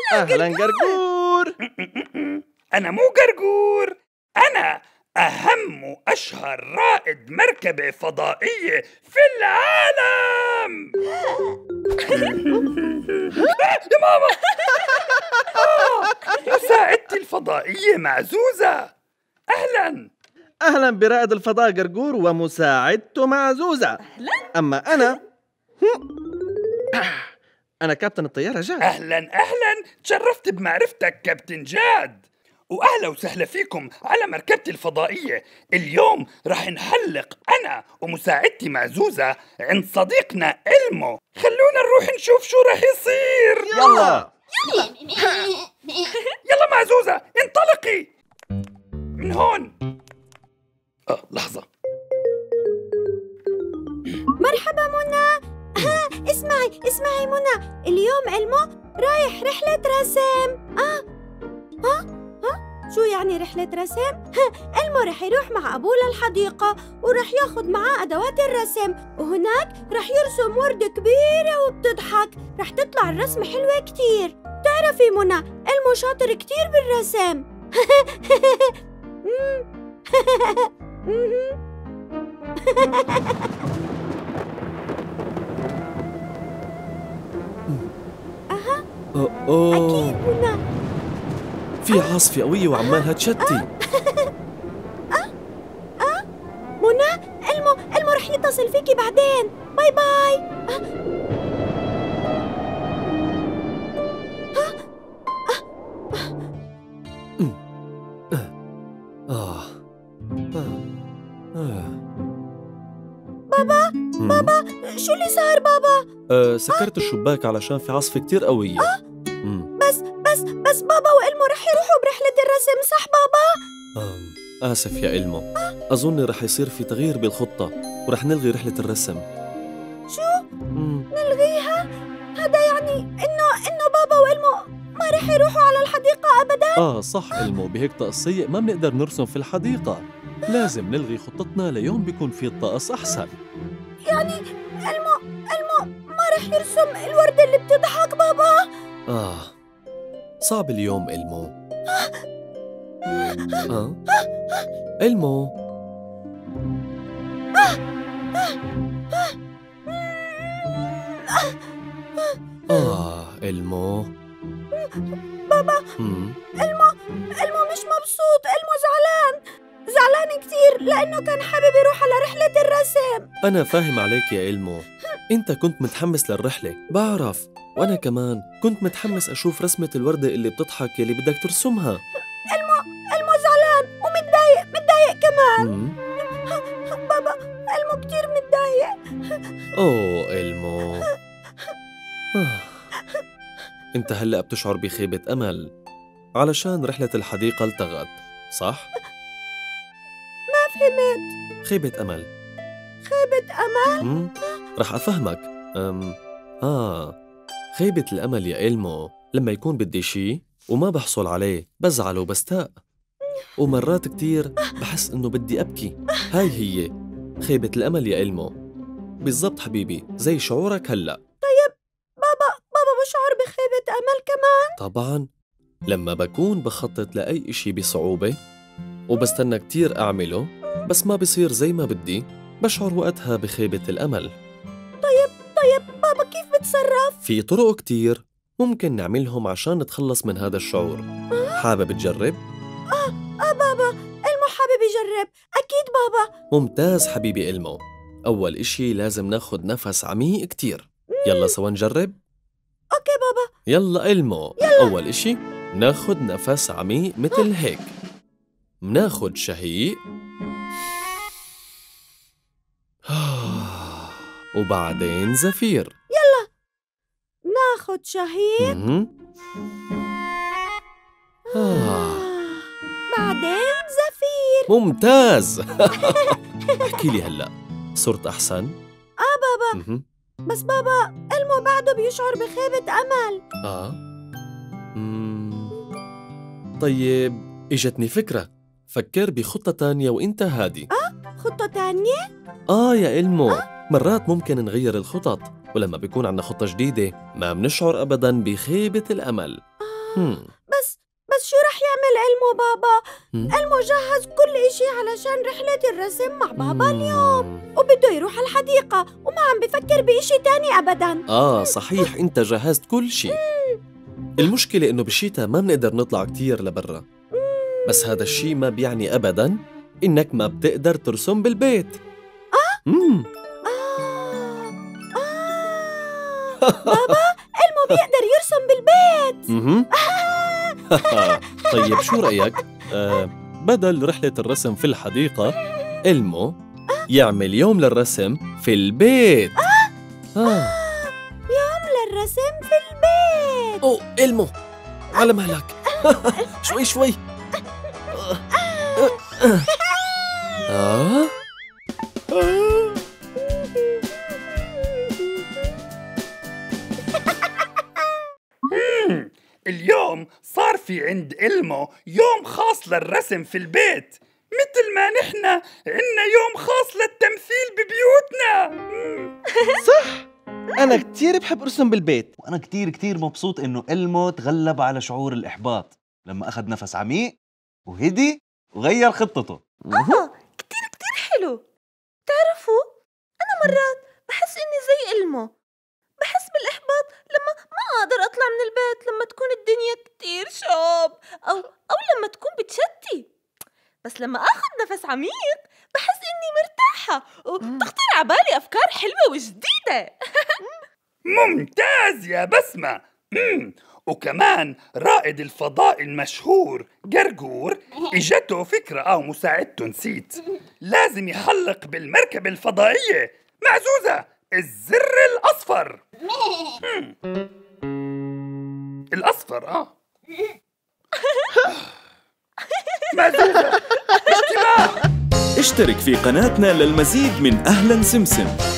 أهلا قرقور. أنا مو قرقور، أنا أهم وأشهر رائد مركبة فضائية في العالم. يا ماما، مساعدتي الفضائية معزوزة. أهلا برائد الفضاء قرقور ومساعدته معزوزة. أما أنا كابتن الطيارة جاد. أهلا تشرفت بمعرفتك كابتن جاد، وأهلا وسهلا فيكم على مركبتي الفضائية. اليوم رح نحلق أنا ومساعدتي معزوزة عند صديقنا إلمو. خلونا نروح نشوف شو رح يصير. يلا معزوزة، انطلقي من هون. لحظة. مرحبا منى. اسمعي منى، اليوم إلمو رايح رحلة رسم. شو يعني رحلة رسم؟ إلمو رح يروح مع أبوه للحديقة ورح ياخد معاه أدوات الرسم، وهناك رح يرسم وردة كبيرة وبتضحك. رح تطلع الرسمة حلوة كتير. تعرفي منى، إلمو شاطر كتير بالرسم. أكيد منى. في عاصفة قوية وعمالها تشتي. منى، إلمو رح يتصل فيكي بعدين. باي باي. بابا، شو اللي صار بابا؟ سكرت الشباك علشان في عاصفة كتير قوية. بس بابا وإلمو رح يروحوا برحلة الرسم، صح بابا؟ آسف يا إلمو، أظن رح يصير في تغيير بالخطة ورح نلغي رحلة الرسم. شو؟ نلغيها؟ هذا يعني إنه بابا وإلمو ما رح يروحوا على الحديقة أبداً؟ صح إلمو، بهيك طقس سيء ما بنقدر نرسم في الحديقة. لازم نلغي خطتنا ليوم بيكون في الطقس أحسن. يعني إلمو ما رح يرسم الوردة اللي بتضحك بابا؟ صعب اليوم إلمو. إلمو. إلمو. بابا، إلمو مش مبسوط. إلمو زعلان كتير لأنه كان حابب يروح على رحلة الرسم. أنا فاهم عليك يا إلمو، أنت كنت متحمس للرحلة بعرف، وأنا كمان كنت متحمس أشوف رسمة الوردة اللي بتضحك اللي بدك ترسمها. إلمو زعلان ومتضايق كمان. بابا، إلمو كتير متضايق. إلمو. أنت هلأ بتشعر بخيبة أمل علشان رحلة الحديقة التغت، صح؟ ما فهمت. خيبة أمل. رح أفهمك. خيبة الأمل يا إلمو لما يكون بدي شي وما بحصل عليه بزعل وبستاء، ومرات كتير بحس إنه بدي أبكي. هاي هي خيبة الأمل يا إلمو. بالضبط حبيبي، زي شعورك هلأ. طيب بابا بشعر بخيبة أمل كمان؟ طبعاً، لما بكون بخطط لأي إشي بصعوبة وبستنى كتير أعمله بس ما بصير زي ما بدي، بشعر وقتها بخيبة الأمل. طيب بابا، كيف بتصرف؟ في طرق كتير ممكن نعملهم عشان نتخلص من هذا الشعور. حابب تجرب؟ بابا، إلمو حابب يجرب. أكيد بابا. ممتاز حبيبي إلمو. أول إشي لازم ناخد نفس عميق كتير. يلا سوا نجرب؟ أوكي بابا. يلا إلمو، يلا. أول إشي ناخد نفس عميق مثل هيك. مناخد شهيق وبعدين زفير. يلا ناخد شهيق بعدين زفير. ممتاز. احكي لي هلأ، صرت أحسن؟ بابا. بس بابا، إلمو بعده بيشعر بخيبة أمل. طيب إجتني فكرة، فكر بخطة تانية وإنت هادي. خطة تانية؟ يا إلمو، مرات ممكن نغير الخطط، ولما بيكون عنا خطة جديدة ما بنشعر أبداً بخيبة الأمل. بس شو رح يعمل إلمو بابا؟ إلمو جهز كل إشي علشان رحلة الرسم مع بابا اليوم، وبده يروح الحديقة وما عم بفكر بإشي تاني أبداً. صحيح، انت جهزت كل شيء. المشكلة انه بالشتاء ما بنقدر نطلع كتير لبرا، بس هذا الشيء ما بيعني أبداً إنك ما بتقدر ترسم بالبيت. بابا إلمو بيقدر يرسم بالبيت. طيب شو رأيك؟ بدل رحلة الرسم في الحديقة، إلمو يعمل يوم للرسم في البيت. يوم للرسم في البيت. إلمو على مهلك. شوي. اليوم صار في عند إلمو يوم خاص للرسم في البيت، مثل ما نحن عنا يوم خاص للتمثيل ببيوتنا. صح، أنا كتير بحب أرسم بالبيت. وأنا كتير مبسوط إنه إلمو تغلب على شعور الإحباط لما أخذ نفس عميق وهدي وغير خطته. كتير حلو. تعرفوا أنا مرات بحس إني زي إلمو، بحس بالإحباط لما ما أقدر أطلع من البيت، لما تكون الدنيا كتير شوب أو لما تكون بتشتي. بس لما أخذ نفس عميق بحس إني مرتاحة وتخطر على بالي أفكار حلوة وجديدة. ممتاز يا بسمة. وكمان رائد الفضاء المشهور قرقور اجته فكرة أو مساعدته نسيت، لازم يحلق بالمركبة الفضائية. معزوزة، الزر الأصفر. الأصفر معزوزة، اجتماع. اشترك في قناتنا للمزيد من أهلاً سمسم.